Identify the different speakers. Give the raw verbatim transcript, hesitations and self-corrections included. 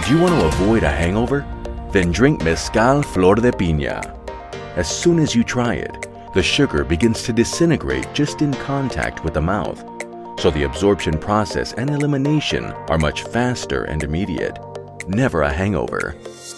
Speaker 1: Do you want to avoid a hangover? Then drink Mezcal Flor de Piña. As soon as you try it, the sugar begins to disintegrate just in contact with the mouth, so the absorption process and elimination are much faster and immediate. Never a hangover.